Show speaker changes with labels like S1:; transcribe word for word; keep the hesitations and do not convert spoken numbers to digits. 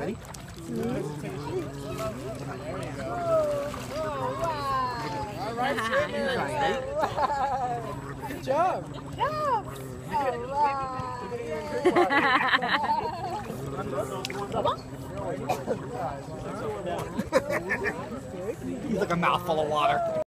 S1: Ready?
S2: All right, good job. Good job.
S1: He's like a mouthful of water.